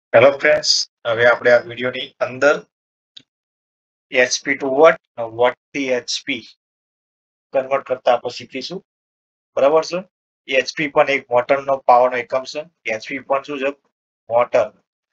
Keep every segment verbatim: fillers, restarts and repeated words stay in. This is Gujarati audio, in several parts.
હેલો ફ્રેન્ડ્સ, હવે આપણે આ વિડીયોની અંદર એચપી ટુ વોટ વોટ થી એચપી કન્વર્ટ કરતા આપણે શીખીશું. બરાબર છે. એચપી પણ એક મોટરનો પાવરનો એકમ છે. એચપી પણ શું છે? મોટર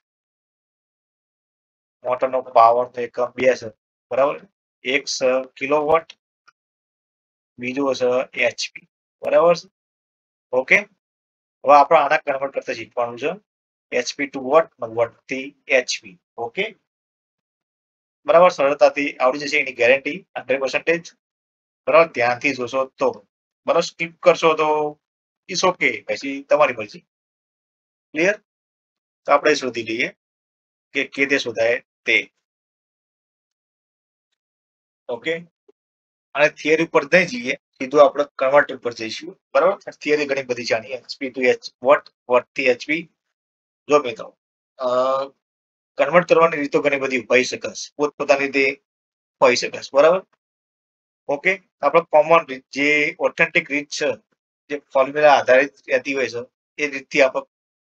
મોટરનો પાવરનો એકમ બે છે. બરાબર. એક છે કિલોવોટ, બીજું છે એચપી. બરાબર છે. ઓકે. હવે આપણે આના કન્વર્ટ કરતા શીખવાનું છે. એચપી ટુ વોટ વોટ થી એચપી. ઓકે. બરાબર, સરળતાથી આવડી જશે એની ગેરંટી હંડ્રેડ પર્સન્ટેજ. બરાબર, ધ્યાનથી જોશો તો. બરાબર, સ્કીપ કરશો તો ઇટ્સ ઓકે, પછી તમારી મરજી. ક્લિયર? તો આપણે શોધી લઈએ કે કેતે શોધાય તે. ઓકે. અને થિયરી પર નહીં જઈએ, સીધું આપણે કન્વર્ટર પર જઈશું. બરાબર, થિયરી ઘણી બધી છે આની. HP to H watt watt થી એચપી. જો મિત્રો, કન્વર્ટ કરવાની રીતો ઘણી બધી હોઈ શકે, પોતપોતાની રીતે હોઈ શકે. બરાબર. ઓકે. આપણે કોમન રીત, જે ઓથેન્ટિક રીત છે, જે ફોર્મ્યુલા આધારિત રહેતી હોય છે, એ રીતથી આપણે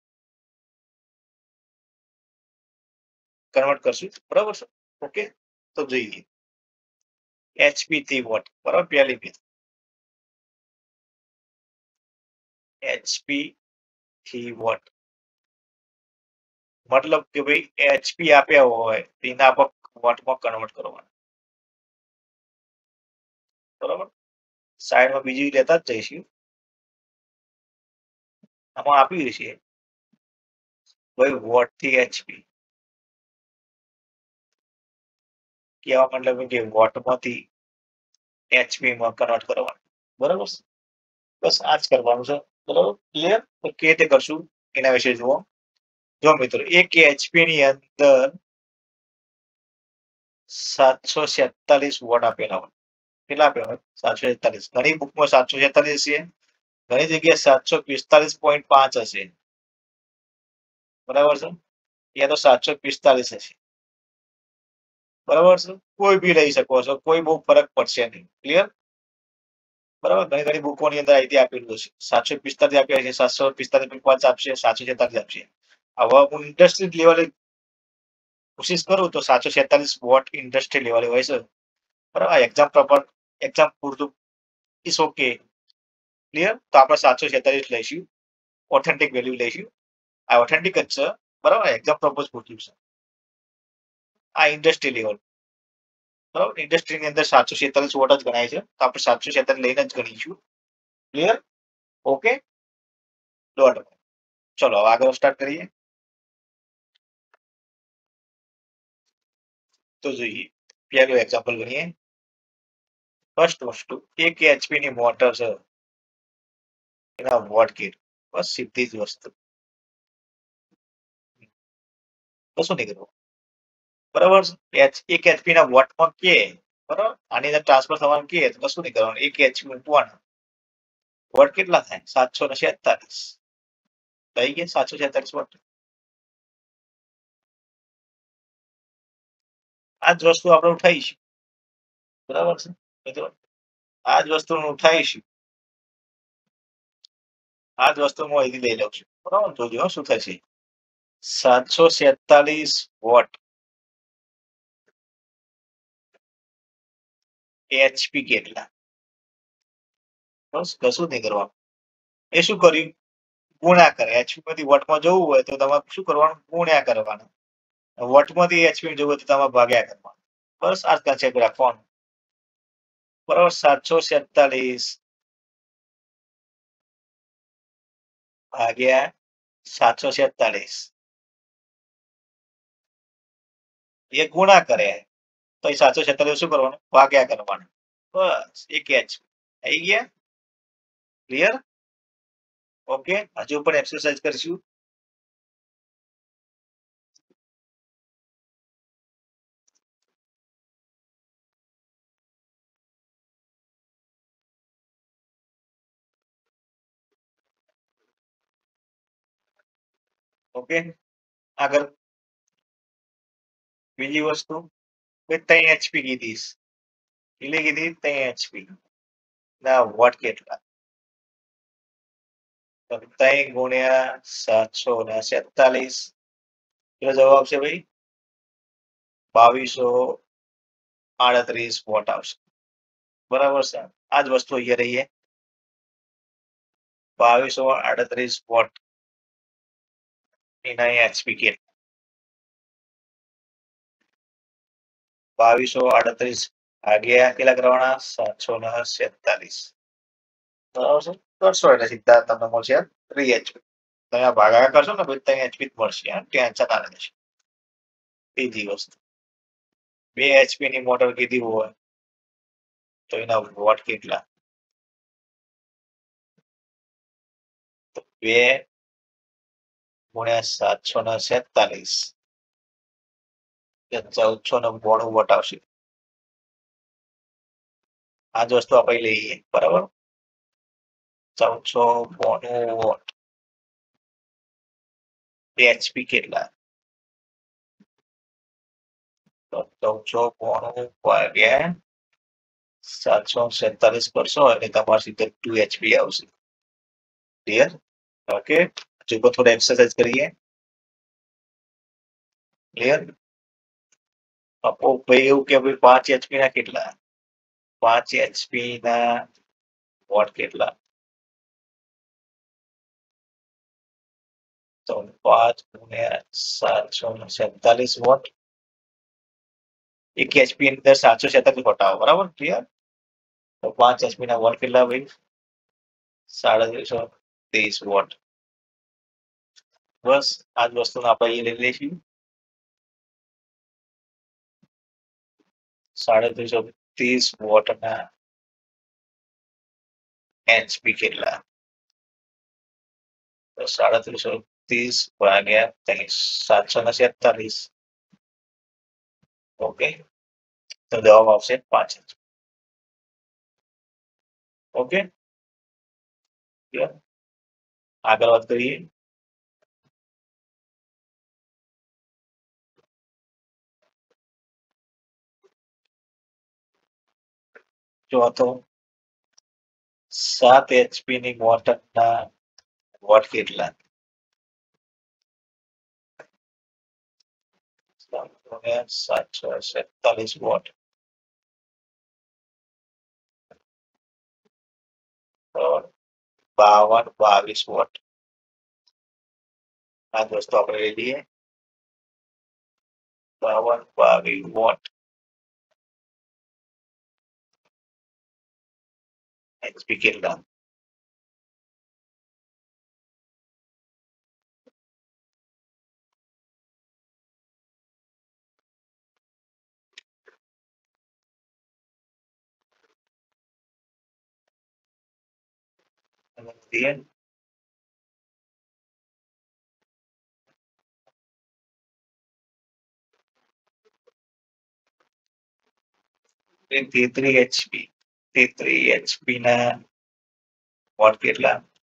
કન્વર્ટ કરશું. બરાબર છે. ઓકે. તો જોઈએ એચપી થી વોટ. બરાબર, પહેલી રીત એચપી થી વોટ, મતલબ કે ભાઈ એચપી આપ્યા હોય તેને આપણે વોટમાં કન્વર્ટ કરવાના. બરાબર. સાઈડમાં બીજી લેતા જ જઈશું. આમાં આપ્યું છે ભાઈ વોટ થી એચપી, કેવા મતલબ કે વોટમાંથી એચપી માં કન્વર્ટ કરવાનું. બરાબર. બસ આ જ કરવાનું છે. બરાબર. ક્લિયર? તો કે રીતે કરશું એના વિશે જુઓ. જો મિત્રો, એક એચપી ની અંદર સાતસો છેતાલીસ વોટ આપેલા હોય. કેટલા આપ્યા હોય? સાતસો છેતાલીસ. ઘણી બુકમાં સાતસો છેતાલીસ છે, ઘણી જગ્યાએ સાતસો પિસ્તાલીસ પોઈન્ટ પાંચ હશે. બરાબર છે. યા તો સાતસો પિસ્તાલીસ હશે. બરાબર છે. કોઈ બી લઈ શકો છો, કોઈ બહુ ફરક પડશે નહીં. ક્લિયર? બરાબર. ઘણી ઘણી બુકોની અંદર આઈટી આપેલું છે. સાતસો પિસ્તાલીસ આપ્યા છે, સાતસો પિસ્તાલીસ પોઈન્ટ પાંચ આપશે, સાતસો છેતાલીસ આપશે. હવે હું ઇન્ડસ્ટ્રી લેવલે કોશિશ કરું તો સાતસો છેતાલીસ વોટ ઇન્ડસ્ટ્રી લેવલે હોય છે. બરાબર. એક્ઝામ પ્રોપર એક્ઝામ પૂરતું ઇસ ઓકે. ક્લિયર? તો આપણે સાતસો છેતાલીસ લઈશું, ઓથેન્ટિક વેલ્યુ લઈશું. આ ઓથેન્ટિક જ છે. બરાબર. એક્ઝામ પ્રોપોઝ પૂરતું છે. આ ઇન્ડસ્ટ્રી લેવલ. બરાબર. ઇન્ડસ્ટ્રીની અંદર સાતસો છેતાલીસ વોટ જ ગણાય છે, તો આપણે સાતસો છેતાલીસ લઈને જ ગણીશું. ક્લિયર? ઓકે. ડોટ. ચલો હવે આગળ સ્ટાર્ટ કરીએ. તો જોઈએ, પહેલું એક્ઝામ્પલ ગણીએ. ફર્સ્ટ વસ્તુ, એક એચપી ની મોટર છે, એના વોટ કેટલા? બસ સીધી જ વસ્તુ, કશું નહીં કરવું. બરાબર. એક એચપી ના વોટમાં કે, બરાબર, આની અંદર ટ્રાન્સફર થવાનું કે, કશું નહીં કરવાનું. એક એચપી મૂકવાનું, વોટ કેટલા થાય? સાતસો ને છેતાલીસ થઈ ગયા. સાતસો છેતાલીસ વોટ. આ જ વસ્તુ આપણે ઉઠાવીશું. બરાબર છે મિત્રો, આ જ વસ્તુ ઉઠાવીશું. આ જ વસ્તુ હું અહીંથી લઈ લઉં છું. બરાબર. જોજો શું થશે. સાતસો છેતાલીસ વોટ એચપી કેટલા? બસ કશું નહીં કરવાનું. એ શું કર્યું? ગુણ્યા કરે. એચપી માંથી વોટમાં જવું હોય તો તમારે શું કરવાનું? ગુણ્યા કરવાનું. વોટમાંથી એચપી જવું હોય તો તમારે ભાગ્યા કરવાનું. બસ આ કન્સેપ્ટ રાખવાનું. બરાબર. સાતસો છેતાલીસ ભાગ્યા સાતસો છેતાલીસ, એ ગુણા કરે તો એ સાતસો છેતાલીસ શું કરવાનું? ભાગ્યા કરવાનું. બસ એક એચપી થઈ ગયા. ક્લિયર? ઓકે. હજુ પણ એક્સરસાઇઝ કરીશું. ઓકે. આગળ બીજી વસ્તુ, ત્રણ એચપી કીધી, કેટલી કીધી? ત્રણ એચપી ના વોટ કેટલા? ત્રણ ગુણ્યા સાતસો ને છેતાલીસ કેટલો જવાબ આવશે ભાઈ? બાવીસો આડત્રીસ વોટ આવશે. બરાબર છે. આ જ વસ્તુ અહીંયા રહીએ બાવીસો આડત્રીસ વોટ એના એચપી કે બાવીસો આડત્રીસ ભાગ્યા કેટલા કરવાના? સાતસો ને સેતાલીસ. બરાબર છે. કરશો એટલે સીધા તમને મળશે થ્રી એચપી. તમે આ ભાગાકાર કરશો ને પછી તમે એચપી મળશે. ટેન્શન ના રહેશે. બીજી વસ્તુ બે એચપી ની મોટર કીધી હોય તો એના વોટ કેટલા? તો બે ગુણ્યા સાતસો ને સેતાલીસ ચૌદસો ને બોણું વોટ આવશે. આ જ વસ્તુ આપણે લઈએ. બરાબર, ચૌદસો બોણું વોટ એચપી કેટલા? તો ચૌદસો બોણું ભાગ્યા સાતસો સેતાલીસ કરશો એટલે તમારે સીધે ટુ એચપી આવશે. ક્લિયર? ઓકે, હજુ થોડું એક્સરસાઇઝ કરીએ. ક્લિયર? આપો ભાઈ એવું કે ભાઈ પાંચ એચપી ના કેટલા? પાંચ એચપી ના વોટ કેટલા? તો પાંચ ગુણ્યા સાતસો સેતાલીસ વોટ. એક એચપી અંદર સાતસો સેતાલીસ વોટ આવે. બરાબર, ક્લિયર? તો પાંચ એચપી ના વોટ કેટલા ભાઈ? સાડત્રીસો ત્રીસ વોટ. બસ આ જ વસ્તુને આપણે અહીં લઈ લઈશું. સાડત્રીસો ત્રીસ વોટ ના એચપી કેટલા? તો સાડત્રીસો ત્રીસ ભાગ્યા ત્રીસ સાતસો ને સેતાલીસ. ઓકે, તો જવાબ આવશે પાંચ. ઓકે, આગળ વાત કરીએ. ચોથો, સાત એચપી ની મોટર ના વોટ કેટલા? સાતસો સેતાલીસ વોટ. બાવન બાવીસ વોટ. આ વસ્તુ આપણે લઈ લઈએ. બાવન બાવીસ વોટ એચપી કેટલા? તેત્રીસ એચપી તેત્રીસ એચપી ના વોટ કેટલા?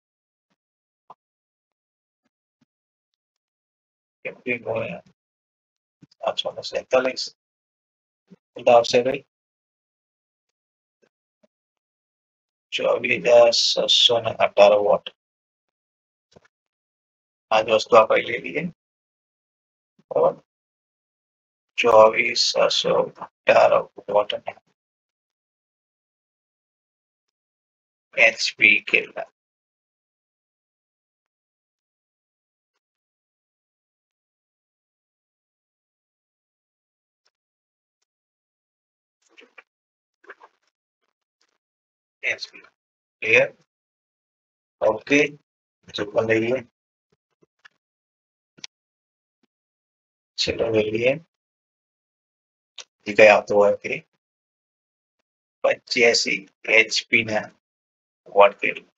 સાતસો ને સેતાલીસ કેટલા આવશે ભાઈ? ચોવીસ હજાર છસો ને અઢાર વોટ. આ જ વસ્તુ આપણે લઈ લઈએ. બરાબર, ચોવીસ છસો અઢાર વોટ એચપી કેટલા? એચપી. ક્લિયર? ઓકે, હજુ પણ લઈએ. ચલો લઈએ. જે કઈ આવતું હોય તે પચ્યાસી એચપી ના વોટ કેટલા?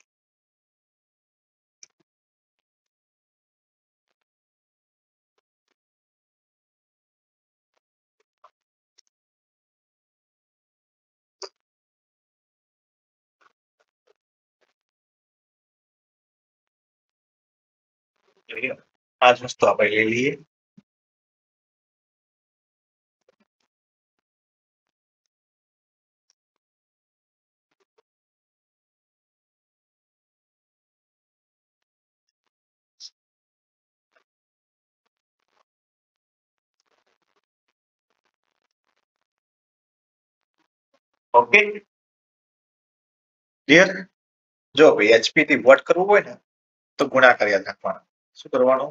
આ જ વસ્તુ આપણે લઈ લઈએ. Okay clear? જો ભાઈ એચપી થી વોટ કરવું હોય ને તો ગુણાકાર યાદ રાખવાનો. શું કરવાનું?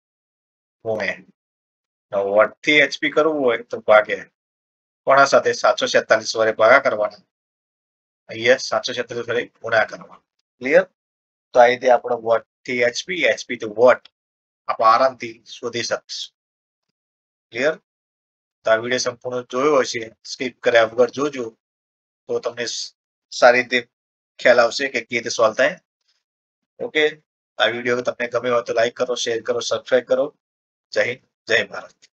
ગુણ્યા. વોટ થી એચપી કરવું હોય તો ભાગે. કોના સાથે? સાતસો છેતાલીસ વડે ભાગા કરવાના. અહીંયા સાતસો છેતાલીસ વડે ગુણા કરવાના. ક્લિયર? તો આ રીતે આપણો વોટ થી એચપી, એચપી થી વોટ આપણે આરામથી શોધી શકીશું. ક્લિયર? તો આ વિડીયો સંપૂર્ણ જોયો હશે, સ્કીપ કર્યા વગર જોજો તો તમને સારી રીતે ખ્યાલ આવશે કે કેવી રીતે સોલ્વ થાય. ઓકે, આ વિડીયો તમને ગમે હોય તો લાઈક કરો, શેર કરો, સબસ્ક્રાઇબ કરો. જય હિન્દ, જય ભારત.